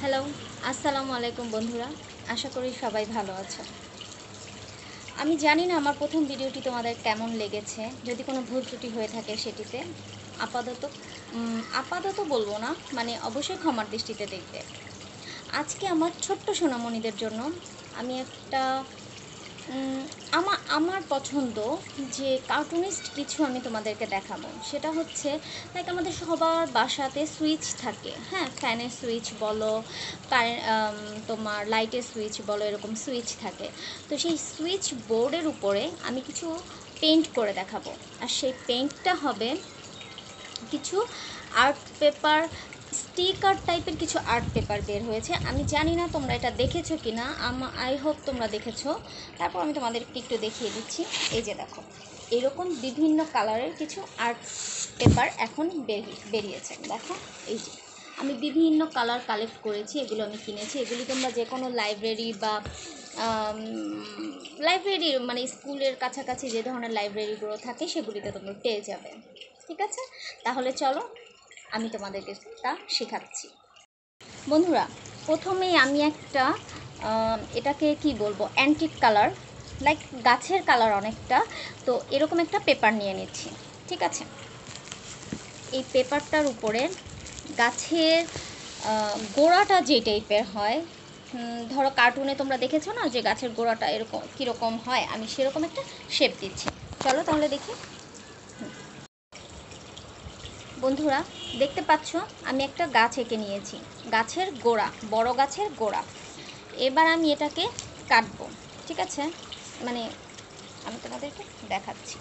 Hello, আসসালামু আলাইকুম বন্ধুরা। আশা করি সবাই ভালো আছো। আমি জানি না আমার প্রথম ভিডিওটি তোমাদের কেমন লেগেছে। যদি কোনো ভুল ত্রুটি হয়ে থাকে সেটিতে আপাতত আপাতত বলবো না, মানে অবশ্যই ক্ষমার দৃষ্টিতে দেখবে। আজকে আমার ছোট্ট সোনামণিদের জন্য আমি একটা আমার পছন্দ যে কার্টুনিস্ট কিছু আমি তোমাদেরকে দেখাবো। সেটা হচ্ছে লাইক আমাদের সবার বাসাতে সুইচ থাকে, হ্যাঁ, ফ্যানের সুইচ বলো, তোমার লাইটের সুইচ বলো, এরকম সুইচ থাকে। তো সেই সুইচ বোর্ডের উপরে আমি কিছু পেইন্ট করে দেখাবো। আর সেই পেইন্টটা হবে কিছু আর্ট পেপার, স্টিকার টাইপের কিছু আর্ট পেপার বের হয়েছে। আমি জানি না তোমরা এটা দেখেছো কি না, আই হোপ তোমরা দেখেছো। তারপর আমি তোমাদেরকে একটু দেখিয়ে দিচ্ছি। এই যে দেখো, এরকম বিভিন্ন কালারের কিছু আর্ট পেপার এখন বেরিয়েছে। দেখো, এই যে আমি বিভিন্ন কালার কালেক্ট করেছি, এগুলো আমি কিনেছি। এগুলি তোমরা যে কোনো লাইব্রেরি বা লাইব্রেরি মানে স্কুলের কাছাকাছি যে ধরনের লাইব্রেরিগুলো থাকে সেগুলিতে তোমরা পেয়ে যাবে। ঠিক আছে, তাহলে চলো আমি তোমাদেরকে তা শেখাচ্ছি। বন্ধুরা, প্রথমেই আমি একটা এটাকে কি বলবো, অ্যান্টিক কালার, লাইক গাছের কালার অনেকটা, তো এরকম একটা পেপার নিয়ে নিচ্ছি। ঠিক আছে, এই পেপারটার উপরে গাছের গোড়াটা যে টাইপের হয়, ধরো কার্টুনে তোমরা দেখেছো না যে গাছের গোড়াটা এরকম কীরকম হয়, আমি সেরকম একটা শেপ দিচ্ছি। চলো তাহলে দেখি। বন্ধুরা, দেখতে পাচ্ছ আমি একটা গাছ এঁকে নিয়েছি, গাছের গোড়া, বড় গাছের গোড়া। এবার আমি এটাকে কাটবো। ঠিক আছে, মানে আমি তোমাদেরকে দেখাচ্ছি।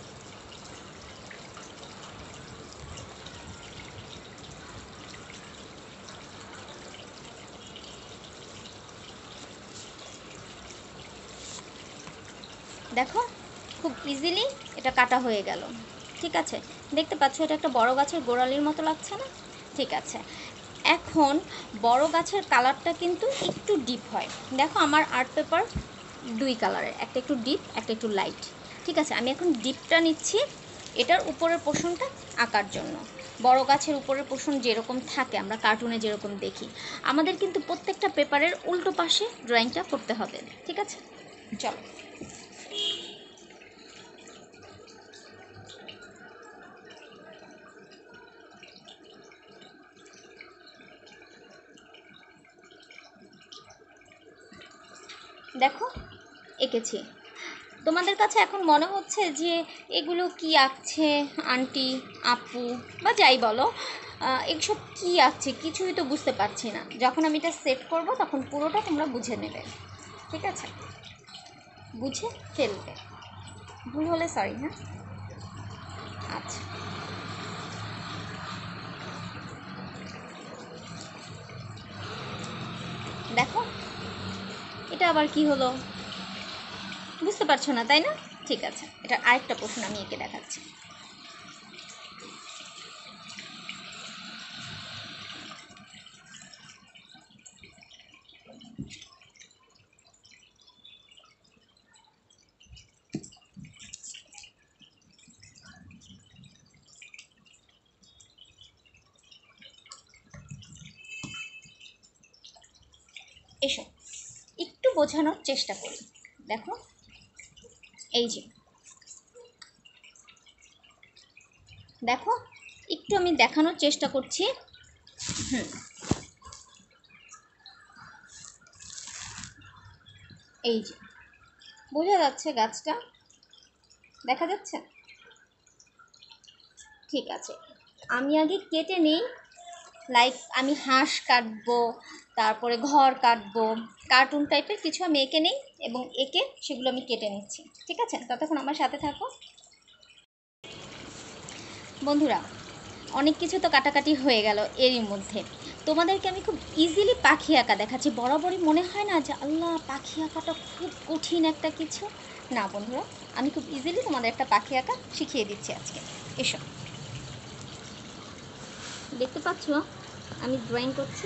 দেখো, খুব ইজিলি এটা কাটা হয়ে গেল। ঠিক আছে, দেখতে পাচ্ছ এটা একটা বড় গাছের গোড়ালির মতো লাগছে না? ঠিক আছে, এখন বড় গাছের কালারটা কিন্তু একটু ডিপ হয়। দেখো আমার আর্ট পেপার দুই কালারের, একটা একটু ডিপ, একটা একটু লাইট। ঠিক আছে, আমি এখন ডিপটা নিচ্ছি এটার উপরের পোর্শনটা আঁকার জন্য। বড় গাছের উপরের পোর্শন যেরকম থাকে আমরা কার্টুনে যেরকম দেখি, আমাদের কিন্তু প্রত্যেকটা পেপারের উল্টো পাশে ড্রয়িংটা করতে হবে। ঠিক আছে, চলো। দেখো, এঁকেছি। তোমাদের কাছে এখন মনে হচ্ছে যে এগুলো কি আঁকছে আন্টি, আপু বা যাই বলো, এইসব কী আঁকছে, কিছুই তো বুঝতে পারছি না। যখন আমি এটা সেট করব তখন পুরোটা তোমরা বুঝে নেবে। ঠিক আছে, বুঝে ফেলবে, ভুল হলে সরি। হ্যাঁ, আচ্ছা, দেখো এটা আবার কি হলো, বুঝতে পারছো না তাই না? ঠিক আছে, এটা আরেকটা প্রশ্ন আমি এঁকে দেখাচ্ছি। এসো একটু বোঝানোর চেষ্টা করি। দেখো, এই যে দেখো, একটু আমি দেখানোর চেষ্টা করছি। হুম, এই যে বোঝা যাচ্ছে গাছটা, দেখা যাচ্ছে? ঠিক আছে, আমি আগে কেটে নিই। লাইক আমি হাঁস কাটবো, তারপরে ঘর কাটবো, কার্টুন টাইপের কিছু আমি এঁকে নিই এবং এঁকে সেগুলো আমি কেটে নিচ্ছি। ঠিক আছে, ততক্ষণ আমার সাথে থাকো। বন্ধুরা, অনেক কিছু তো কাটাকাটি হয়ে গেল এরই মধ্যে। তোমাদেরকে আমি খুব ইজিলি পাখি আঁকা দেখাচ্ছি। বরাবরই মনে হয় না যে আল্লাহ পাখি আঁকাটা খুব কঠিন একটা কিছু। না বন্ধুরা, আমি খুব ইজিলি তোমাদের একটা পাখি আঁকা শিখিয়ে দিচ্ছি আজকে। এসো, দেখতে পাচ্ছ আমি ড্রয়িং করছি।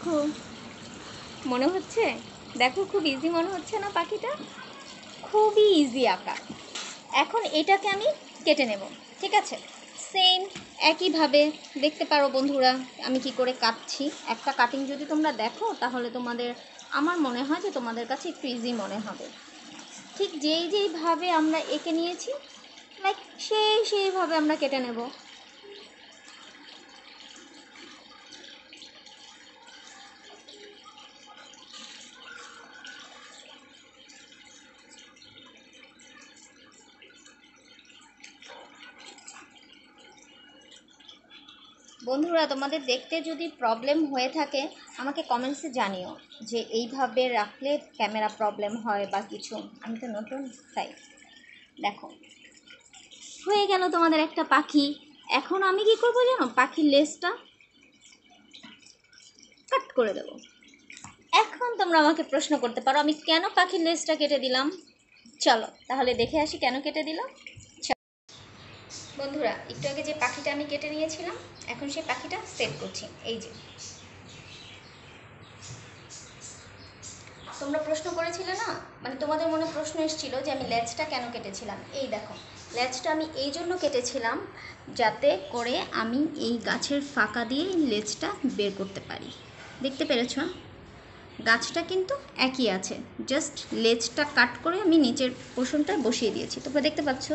দেখো, মনে হচ্ছে, দেখো খুব ইজি মনে হচ্ছে না পাখিটা? খুবই ইজি আঁকা। এখন এটাকে আমি কেটে নেব, ঠিক আছে? সেম একইভাবে দেখতে পারো বন্ধুরা আমি কি করে কাটছি। একটা কাটিং যদি তোমরা দেখো তাহলে তোমাদের, আমার মনে হয় যে তোমাদের কাছে একটু ইজি মনে হবে। ঠিক যেইভাবে আমরা এঁকে নিয়েছি, লাইক সেইভাবে আমরা কেটে নেব। বন্ধুরা তোমাদের দেখতে যদি প্রবলেম হয়ে থাকে আমাকে কমেন্টসে জানিও যে এইভাবে রাখলে ক্যামেরা প্রবলেম হয় বা কিছু। আমি তো নতুন, তাই। দেখো হয়ে গেল তোমাদের একটা পাখি। এখন আমি কি করবো জানো? পাখির লেজটা কাট করে দেব। এখন তোমরা আমাকে প্রশ্ন করতে পারো আমি কেন পাখির লেজটা কেটে দিলাম। চলো তাহলে দেখে আসি কেন কেটে দিলাম। বন্ধুরা একটু আগে যে পাখিটা আমি কেটে নিয়েছিলাম, এখন সেই পাখিটা সেট করছি। এই যে তোমরা প্রশ্ন করেছিলে না, মানে তোমাদের মনে প্রশ্ন এসেছিল যে আমি লেজটা কেন কেটেছিলাম। এই দেখো, লেজটা আমি এই জন্য কেটেছিলাম যাতে করে আমি এই গাছের ফাঁকা দিয়ে লেজটা বের করতে পারি। দেখতে পেরেছো? গাছটা কিন্তু একই আছে, জাস্ট লেজটা কাট করে আমি নিচের পোর্শনটা বসিয়ে দিয়েছি। তোমরা দেখতে পাচ্ছ?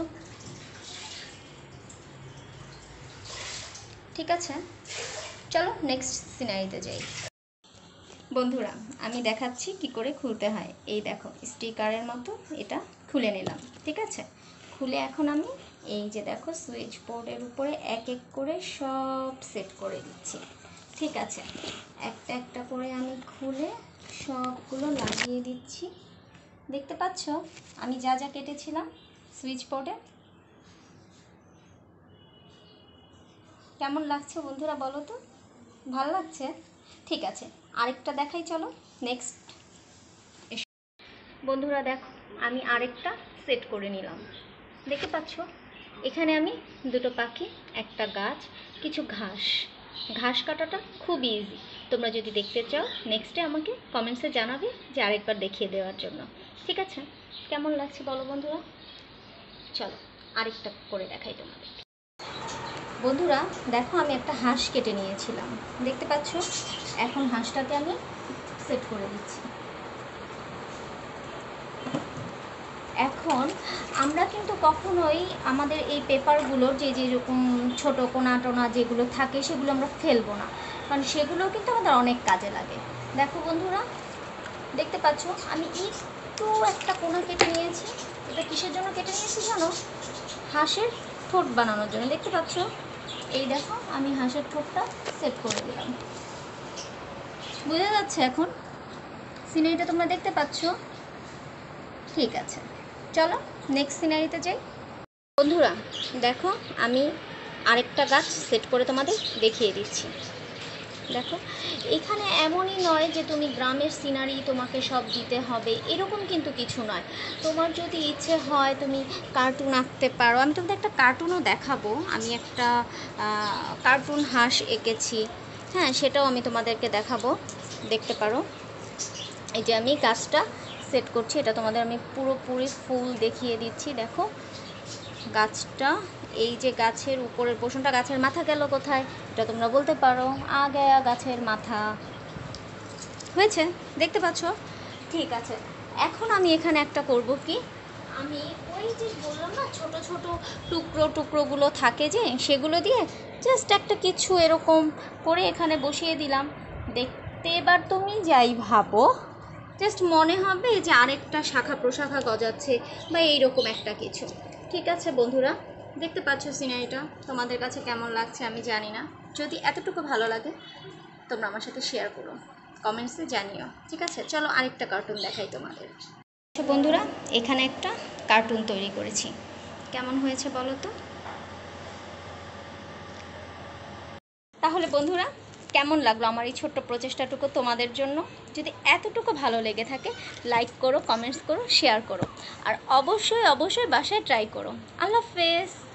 ঠিক আছে, চলো নেক্সট সিনারিতে যাই। বন্ধুরা আমি দেখাচ্ছি কি করে খুলতে হয়। এই দেখো স্টিকারের মতো এটা খুলে নিলাম, ঠিক আছে? খুলে এখন আমি এই যে দেখো সুইচ বোর্ডের উপরে এক এক করে সব সেট করে দিচ্ছি, ঠিক আছে? একটা একটা করে আমি খুলে সবগুলো লাগিয়ে দিচ্ছি। দেখতে পাচ্ছ আমি যা যা কেটেছিলাম সুইচ বোর্ডে? কেমন লাগছে বন্ধুরা বলো তো? ভালো লাগছে? ঠিক আছে, আরেকটা দেখাই, চলো নেক্সট। বন্ধুরা দেখো আমি আরেকটা সেট করে নিলাম। দেখতে পাচ্ছ এখানে আমি দুটো পাখি, একটা গাছ, কিছু ঘাস। ঘাস কাটাটা খুব ইজি। তোমরা যদি দেখতে চাও নেক্সটে আমাকে কমেন্টসে জানাবে যে আরেকবার দেখিয়ে দেওয়ার জন্য, ঠিক আছে? কেমন লাগছে বলো বন্ধুরা? চলো আরেকটা করে দেখাই তোমাদের। বন্ধুরা দেখো আমি একটা হাঁস কেটে নিয়েছিলাম, দেখতে পাচ্ছ? এখন হাঁসটাকে আমি সেট করে দিচ্ছি। এখন আমরা কিন্তু কখনোই আমাদের এই পেপারগুলোর যে যেরকম ছোটো কোনা টোনা যেগুলো থাকে সেগুলো আমরা ফেলবো না, কারণ সেগুলো কিন্তু আমাদের অনেক কাজে লাগে। দেখো বন্ধুরা দেখতে পাচ্ছ আমি একটু একটা কোনা কেটে নিয়েছি। এটা কিসের জন্য কেটে নিয়েছি জানো? হাঁসের ঠোঁট বানানোর জন্য। দেখতে পাচ্ছ? এই দেখো আমি হাঁসের ঠোঁটটা সেট করে দিলাম। বোঝা যাচ্ছে এখন সিনারিটা তোমরা দেখতে পাচ্ছ? ঠিক আছে, চলো নেক্সট সিনারিতে যাই। বন্ধুরা দেখো আমি আরেকটা গাছ সেট করে তোমাদের দেখিয়ে দিচ্ছি। দেখো এখানে এমনই নয় যে তুমি গ্রামের সিনারি তোমাকে সব দিতে হবে, এরকম কিন্তু কিছু নয়। তোমার যদি ইচ্ছে হয় তুমি কার্টুন আঁকতে পারো। আমি তোমাদের একটা কার্টুনও দেখাবো। আমি একটা কার্টুন হাঁস এঁকেছি, হ্যাঁ সেটাও আমি তোমাদেরকে দেখাবো, দেখতে পারো। এই যে আমি গাছটা সেট করছি, এটা তোমাদের আমি পুরোপুরি ফুল দেখিয়ে দিচ্ছি। দেখো গাছটা, এই যে গাছের উপরের পোর্শনটা, গাছের মাথা গেল কোথায় এটা তোমরা বলতে পারো। গয়া গাছের মাথা হয়েছে, দেখতে পাচ্ছ? ঠিক আছে, এখন আমি এখানে একটা করব কি, আমি ওই যে বললাম না ছোট ছোট টুকরো টুকরোগুলো থাকে যে, সেগুলো দিয়ে জাস্ট একটা কিছু এরকম করে এখানে বসিয়ে দিলাম। দেখতে এবার তুমি যাই ভাবো, জাস্ট মনে হবে যে আরেকটা শাখা প্রশাখা গজাচ্ছে বা এইরকম একটা কিছু। ঠিক আছে বন্ধুরা, দেখতে পাচ্ছ সিনারিটা? তোমাদের কাছে কেমন লাগছে আমি জানি না। যদি এতটুকু ভালো লাগে তোমরা আমার সাথে শেয়ার করো, কমেন্টসে জানিও, ঠিক আছে? চলো আরেকটা কার্টুন দেখাই তোমাদের। বন্ধুরা এখানে একটা কার্টুন তৈরি করেছি, কেমন হয়েছে বলো তো? তাহলে বন্ধুরা কেমন লাগলো আমার এই ছোট্ট প্রচেষ্টাটুকু তোমাদের জন্য? যদি এতটুকু ভালো লেগে থাকে লাইক করো, কমেন্টস করো, শেয়ার করো, আর অবশ্যই অবশ্যই বাসায় ট্রাই করো। আল্লাহ হাফেজ।